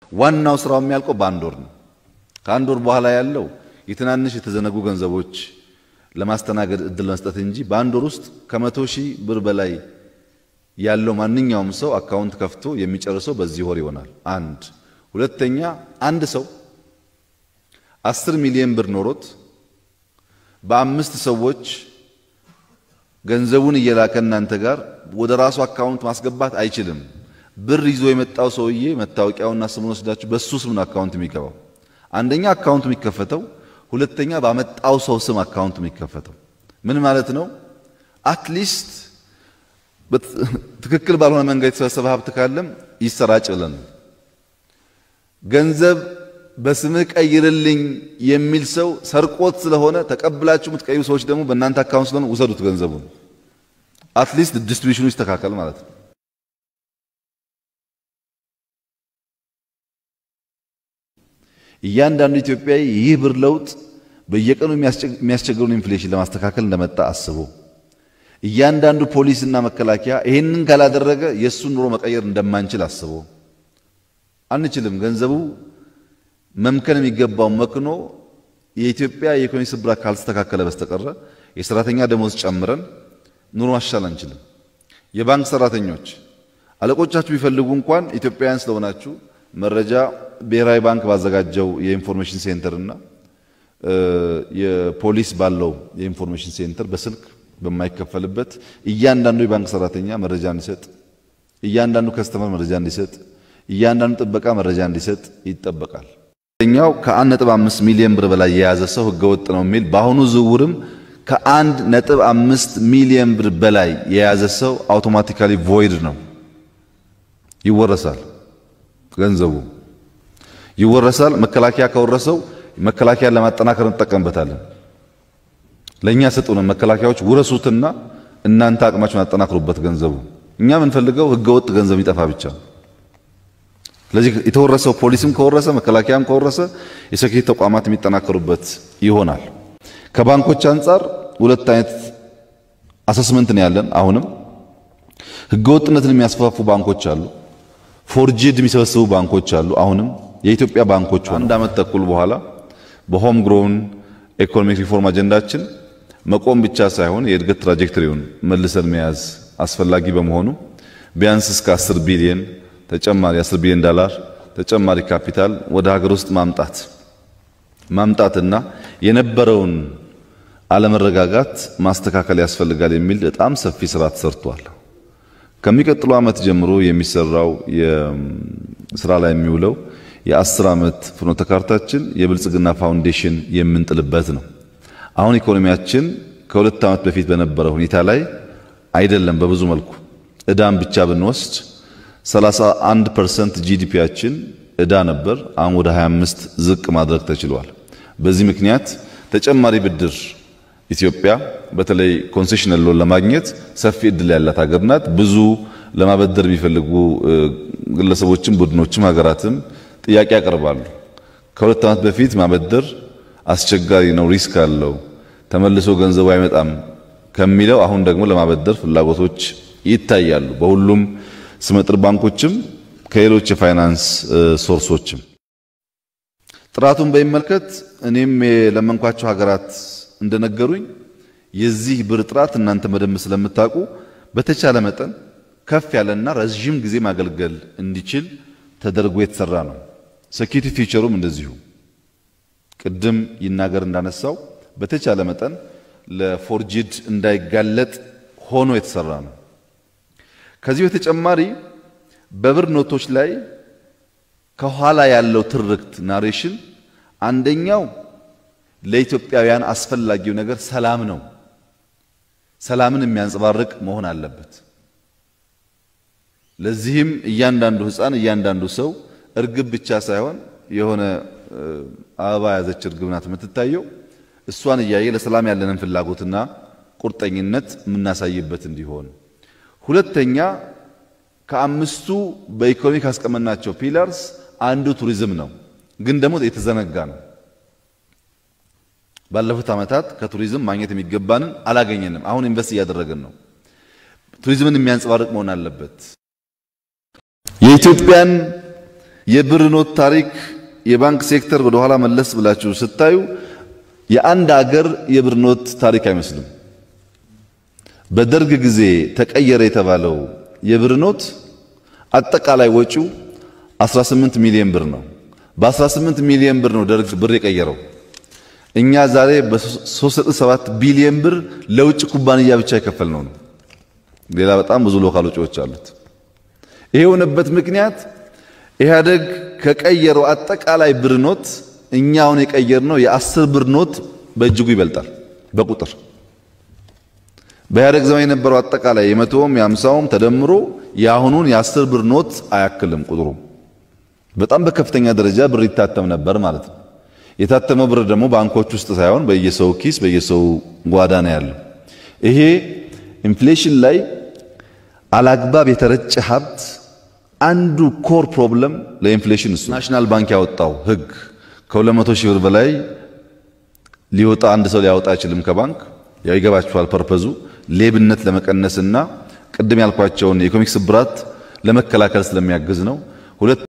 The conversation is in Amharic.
ዋናው ስራው የሚያልቀው በአንድ ወር ነው። ከአንድ ወር በኋላ ያለው የትናንሽ የተዘነጉ ገንዘቦች ለማስተናገድ እድል መስጠት እንጂ በአንድ ወር ውስጥ ከ100,000 ብር በላይ ያለው ማንኛውም ሰው አካውንት ከፍቶ የሚጨርሰው በዚህ ወር ይሆናል። አንድ ሁለተኛ አንድ ሰው 10 ሚሊዮን ብር ኖሮት በአምስት ሰዎች ገንዘቡን እየላከ እናንተ ጋር ወደ ራሱ አካውንት ማስገባት አይችልም። ብር ይዞ የመጣው ሰውዬ መታወቂያውና ስሙን ወስዳችሁ በሱ ስም ነው አካውንት የሚገባው። አንደኛ አካውንት የሚከፈተው፣ ሁለተኛ ባመጣው ሰው ስም አካውንት የሚከፈተው። ምን ማለት ነው? አትሊስት ትክክል ባልሆነ መንገድ የተሰበሰበ ሀብት ካለም ይሰራጭ ብለን ገንዘብ በስምህ ቀይርልኝ የሚል ሰው ሰርቆት ስለሆነ ተቀብላችሁ የምትቀይሩ ሰዎች ደግሞ በእናንተ አካውንት ስለሆነ ውሰዱት ገንዘቡን። አትሊስት ዲስትሪቢዩሽኑ ይስተካከል ማለት ነው። እያንዳንዱ ኢትዮጵያዊ ይህ ብር ለውጥ በየቀኑ የሚያስቸግረውን ኢንፍሌሽን ለማስተካከል እንደመጣ አስቦ እያንዳንዱ ፖሊስና መከላከያ ይሄንን ካላደረገ የሱን ኑሮ መቀየር እንደማንችል አስቦ አንችልም። ገንዘቡ መምከን የሚገባው መክኖ የኢትዮጵያ የኢኮኖሚ ስብራት ካልተስተካከለ በስተቀር የሰራተኛ ደሞዝ ጨምረን ኑሮ ማሻሻል አንችልም። የባንክ ሰራተኞች አለቆቻችሁ ቢፈልጉ እንኳን ኢትዮጵያውያን ስለሆናችሁ መረጃ ብሔራዊ ባንክ ባዘጋጀው የኢንፎርሜሽን ሴንተር እና የፖሊስ ባለው የኢንፎርሜሽን ሴንተር በስልክ በማይከፈልበት እያንዳንዱ የባንክ ሰራተኛ መረጃ እንዲሰጥ፣ እያንዳንዱ ከስተመር መረጃ እንዲሰጥ፣ እያንዳንዱ ጥበቃ መረጃ እንዲሰጥ ይጠበቃል። ኛው ከ1.5 ሚሊዮን ብር በላይ የያዘ ሰው ህገወጥ ነው የሚል በአሁኑ ዝውውርም ከ1.5 ሚሊዮን ብር በላይ የያዘ ሰው አውቶማቲካሊ ቮይድ ነው፣ ይወረሳል። ገንዘቡ ይወረሳል። መከላከያ ከወረሰው መከላከያን ለማጠናከር እንጠቀምበታለን። ለኛ ሰጡን መከላከያዎች ውረሱትና እናንተ አቅማችሁን አጠናክሩበት ገንዘቡ። እኛ የምንፈልገው ህገወጥ ገንዘብ ይጠፋ ብቻ። ስለዚህ የተወረሰው ፖሊስም ከወረሰ መከላከያም ከወረሰ የሴኩሪቲ ተቋማት የሚጠናከሩበት ይሆናል። ከባንኮች አንፃር ሁለት አይነት አሰስመንት ነው ያለን። አሁንም ህገወጥነትን የሚያስፋፉ ባንኮች አሉ፣ ፎርጂድ የሚሰበስቡ ባንኮች አሉ። አሁንም የኢትዮጵያ ባንኮች አንድ አመት ተኩል በኋላ በሆም ግሮውን ኢኮኖሚክ ሪፎርም አጀንዳችን መቆም ብቻ ሳይሆን የእድገት ትራጀክተሪውን መልሰን መያዝ አስፈላጊ በመሆኑ ቢያንስ እስከ 10 ቢሊዮን ተጨማሪ $10 ቢሊዮን ተጨማሪ ካፒታል ወደ ሀገር ውስጥ ማምጣትና የነበረውን አለመረጋጋት ማስተካከል ያስፈልጋል የሚል በጣም ሰፊ ስራ ተሰርቷል። ከሚቀጥለው አመት ጀምሮ የሚሰራው የስራ ላይ የሚውለው የ10 አመት ፍኖተ ካርታችን የብልጽግና ፋውንዴሽን የምንጥልበት ነው። አሁን ኢኮኖሚያችን ከሁለት አመት በፊት በነበረው ሁኔታ ላይ አይደለም። በብዙ መልኩ እዳን ብቻ ብንወስድ 31% ጂዲፒያችን እዳ ነበር። አሁን ወደ 25 ዝቅ ማድረግ ተችሏል። በዚህ ምክንያት ተጨማሪ ብድር ኢትዮጵያ በተለይ ኮንሴሽናል ሎን ለማግኘት ሰፊ እድል ያላት ሀገር ናት። ብዙ ለማበደር የሚፈልጉ ግለሰቦችም ቡድኖችም ሀገራትም ጥያቄ ያቀርባሉ። ከሁለት አመት በፊት ማበደር አስቸጋሪ ነው፣ ሪስክ አለው፣ ተመልሶ ገንዘቡ አይመጣም ከሚለው አሁን ደግሞ ለማበደር ፍላጎቶች ይታያሉ። በሁሉም ስመጥር ባንኮችም ከሌሎች የፋይናንስ ሶርሶችም ጥራቱን በሚመልከት እኔም ለመንኳቸው ሀገራት እንደነገሩኝ የዚህ ብር ጥራት እናንተ መደም ስለምታውቁ በተቻለ መጠን ከፍ ያለና ረጅም ጊዜ ማገልገል እንዲችል ተደርጎ የተሰራ ነው። ሴኩሪቲ ፊቸሩም እንደዚሁ ቅድም ይናገር እንዳነሳው በተቻለ መጠን ለፎርጂድ እንዳይጋለጥ ሆኖ የተሰራ ነው። ከዚህ በተጨማሪ በብር ኖቶች ላይ ከኋላ ያለው ትርክት ናሬሽን አንደኛው ለኢትዮጵያውያን አስፈላጊው ነገር ሰላም ነው። ሰላምን የሚያንጸባርቅ መሆን አለበት። ለዚህም እያንዳንዱ ህፃን እያንዳንዱ ሰው እርግብ ብቻ ሳይሆን የሆነ አበባ ያዘች እርግብ ናት የምትታየው። እሷን እያየ ለሰላም ያለንን ፍላጎትና ቁርጠኝነት የምናሳይበት እንዲሆን። ሁለተኛ ከአምስቱ በኢኮኖሚ ካስቀመጥናቸው ፒላርስ አንዱ ቱሪዝም ነው፣ ግን ደግሞ የተዘነጋ ነው። ባለፉት አመታት ከቱሪዝም ማግኘት የሚገባንን አላገኘንም። አሁን ኢንቨስት እያደረግን ነው። ቱሪዝምን የሚያንጸባርቅ መሆን አለበት። የኢትዮጵያን የብር ኖት ታሪክ የባንክ ሴክተር ወደ ኋላ መለስ ብላችሁ ስታዩ የአንድ ሀገር የብር ኖት ታሪክ አይመስልም። በደርግ ጊዜ ተቀየረ የተባለው የብር ኖት አጠቃላይ ወጪው 18 ሚሊዮን ብር ነው። በ18 ሚሊዮን ብር ነው ደርግ ብር የቀየረው። እኛ ዛሬ በ3.7 ቢሊዮን ብር ለውጭ ኩባንያ ብቻ የከፈልነው ነው። ሌላ በጣም ብዙ ሎካል ወጪዎች አሉት። ይሄ የሆነበት ምክንያት ኢህአደግ ከቀየረው አጠቃላይ ብር ኖት እኛውን የቀየርነው የ10 ብር ኖት በእጅጉ ይበልጣል በቁጥር። በኢህአደግ ዘመን የነበረው አጠቃላይ የ100ም የ50ም ተደምሮ የአሁኑን የ10 ብር ኖት አያክልም ቁጥሩ። በጣም በከፍተኛ ደረጃ ብር ይታተም ነበር ማለት ነው። የታተመው ብር ደግሞ ባንኮች ውስጥ ሳይሆን በየሰው ኪስ በየሰው ጓዳ ነው ያለው። ይሄ ኢንፍሌሽን ላይ አላግባብ የተረጨ ሀብት አንዱ ኮር ፕሮብለም ለኢንፍሌሽን እሱ። ናሽናል ባንክ ያወጣው ህግ ከ200 ሺህ ብር በላይ ሊወጣ አንድ ሰው ሊያወጣ አይችልም ከባንክ። ያው ይገባችኋል ፐርፐዙ ሌብነት ለመቀነስና ቅድም ያልኳቸውን የኢኮኖሚክስ ስብራት ለመከላከል ስለሚያግዝ ነው።